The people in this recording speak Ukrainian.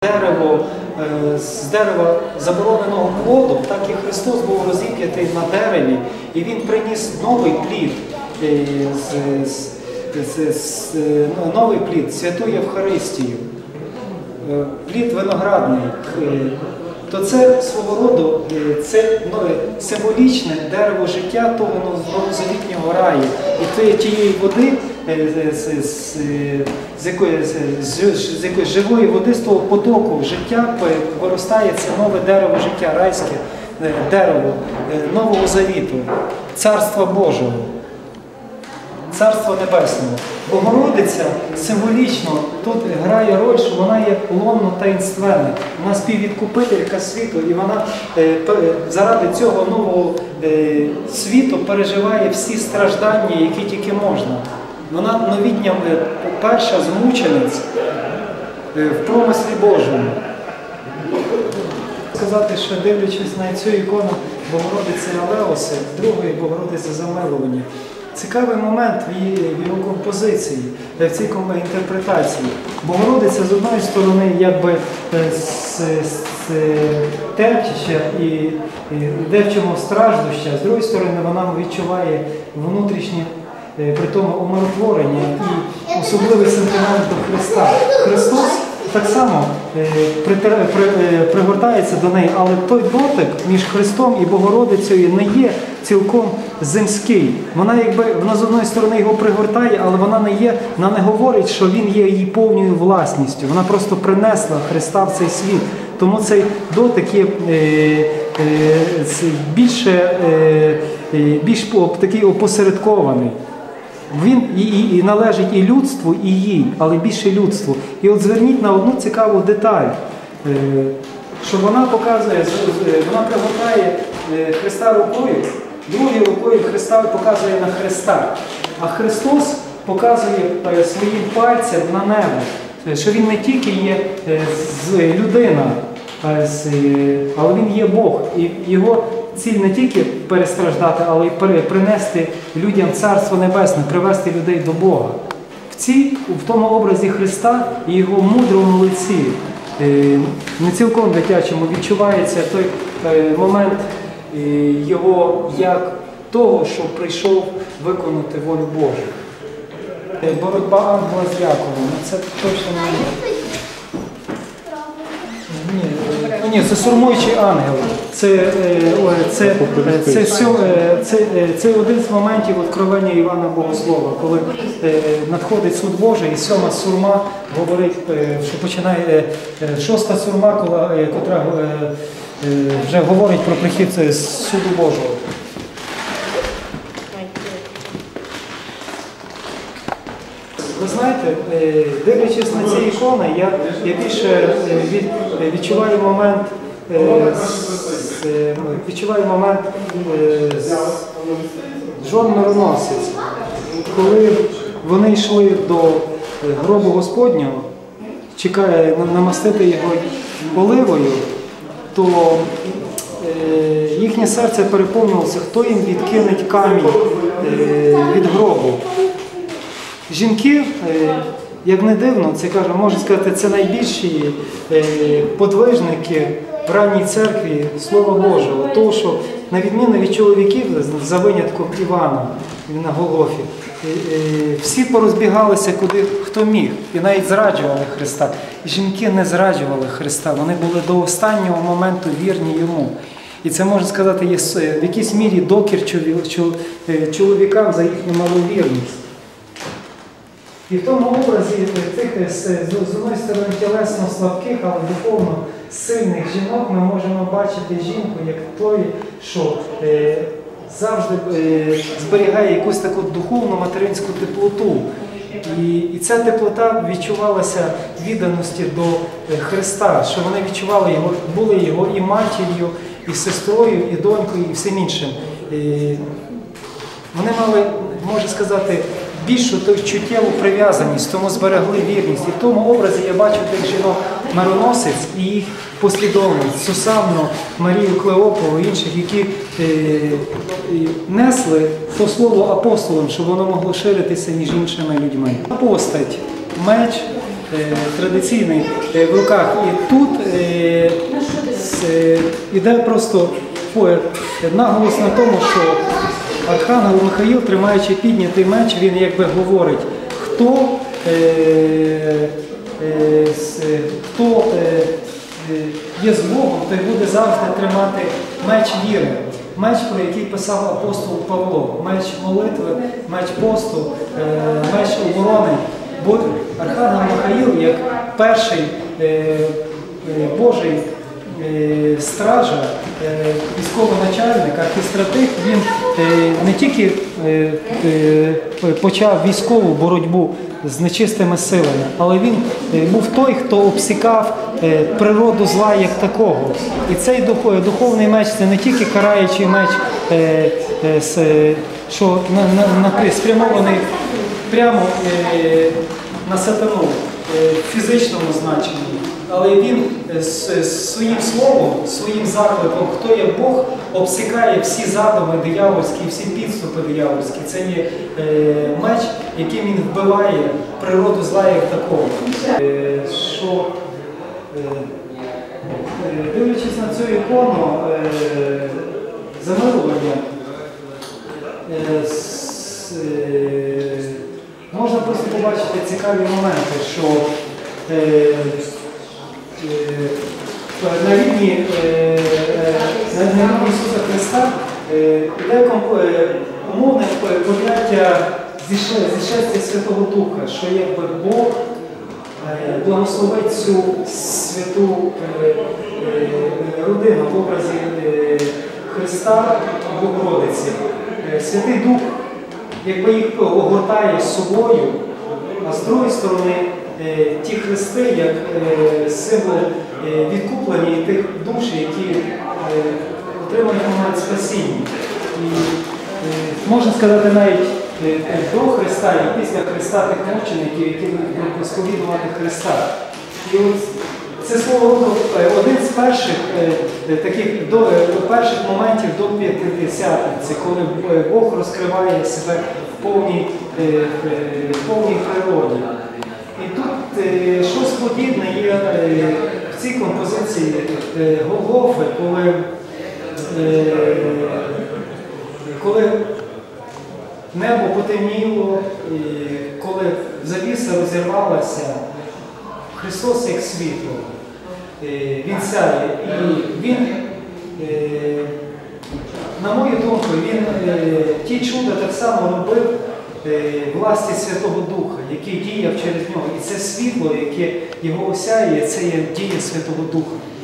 З дерева забороненого плоду, так і Христос був розіп'ятий на дереві, і Він приніс новий плід, новий плід, святу Євхаристію, плід виноградний. То це свого роду це символічне дерево життя того новозавітнього раю. І тієї води, з якої живої води, з того потоку життя виростає це нове дерево життя, райське дерево Нового Завіту, Царства Божого, Царства Небесного. Богородиця символічно тут грає роль, що вона є лонно таїнственна. Вона співвідкупителька світу, і вона заради цього нового світу переживає всі страждання, які тільки можна. Вона новітня перша змучениць в промислі Божому. Сказати, що дивлячись на цю ікону Богородиці Алеуси, другої Богородиці Замилування, цікавий момент в його композиції, в цій інтерпретації. Богородиця з одної сторони якби терпчуща і девчого страждуща, з другої сторони вона відчуває внутрішнє при тому умиротворення і особливий сентимент до Христа. Христос так само пригортається до неї, але той дотик між Христом і Богородицею не є цілком земський. Вона з одної сторони його пригортає, але вона не говорить, що він є її повною власністю. Вона просто принесла Христа в цей світ. Тому цей дотик є більш такий опосередкований. Він і належить і людству, і їй, але більше людству. І от зверніть на одну цікаву деталь, що вона показує, вона пригортає Христа рукою, другою рукою Христа показує на Христа. А Христос показує своїм пальцем на небо, що Він не тільки є людина, але Він є Бог. І Його ціль не тільки перестраждати, але й принести людям Царство Небесне, привести людей до Бога. В тому образі Христа і Його мудрому лиці, не цілком дитячому, відчувається той момент Його як того, що прийшов виконати волю Божу. Боротьба ангела з Яковом, це точно не... Ні, це сурмуючий ангел. Це один з моментів откровення Івана Богослова, коли надходить суд Божий, і сьома сурма говорить, що починає шоста сурма, котра вже говорить про прихід суду Божого. Ви знаєте, дивлячись на ці ікони, я більше відчуваю момент жон мироносець. Коли вони йшли до гробу Господнього, намастити його оливою, то їхнє серце переповнилося, хто їм відкинеть камінь від гробу. Жінки, як не дивно, це можна сказати, це найбільші подвижники в ранній церкві Слова Божого. Тому що, на відміну від чоловіків, за винятком Івана на Голгофі, всі порозбігалися куди хто міг і навіть зраджували Христа. І жінки не зраджували Христа, вони були до останнього моменту вірні Йому. І це, можна сказати, є в якійсь мірі докір чоловікам за їхню маловірність. І в тому образі тих, з однієї сторони, тілесно слабких, але духовно сильних жінок ми можемо бачити жінку як тої, що завжди зберігає якусь таку духовну материнську теплоту. І ця теплота відчувалася відданості до Христа, що вони відчували його, були його і матір'ю, і сестрою, і донькою, і всім іншим. Вони мали, можна сказати, більшу чуттєву прив'язаність, тому зберегли вірність. І в тому образі я бачу тих жінок мироносець і їх послідовниць, Сусанну, Марію Клеопову і інших, які несли то слово апостолам, щоб воно могло ширитися між іншими людьми. Постать, меч традиційний в руках. І тут іде просто наголос на тому, що Архангел Михаїл, тримаючи піднятий меч, він якби говорить, хто є з Богом, той буде завжди тримати меч віри. Меч, про який писав апостол Павло. Меч молитви, меч посту, меч оборони. Бо Архангел Михаїл, як перший Божий стража, військовоначальник, архістратиг, він не тільки почав військову боротьбу з нечистими силами, але він був той, хто обсікав природу зла як такого. І цей духовний меч – це не тільки караючий меч, що спрямований прямо на сатану в фізичному значенні, але він своїм словом, своїм закликом, хто є Бог, обсікає всі задуми диявольські, всі підступи диявольські. Це є меч, яким він вбиває природу зла як такого. Що, дивлячись на цю ікону замилування, можна просто побачити цікаві моменти, що на рівні Ісуса Христа йде умовне поняття зішестя Святого Духа, що якби Бог благословить цю святу родину в образі Христа Богородиці. Святий Дух якби їх огортає з собою, а з другої сторони ті хрести, як символ відкуплення тих душ, які отримують момент спасіння. І можна сказати навіть до Христа і після Христа тих мучеників, які будуть сповідувати Христа. І от це свого роду один з перших таких перших моментів до П'ятидесятниці, коли Бог розкриває себе в повній природі. І тут щось подібне є в цій композиції Голгофи, коли небо потемніло, коли завіса розірвалася, Христос як світло, Він сяє. І Він, на мою думку, Він ті чуда так само робив власті Святого Духа, який діяв через нього. І це світло, яке його осяє, це є дія Святого Духа.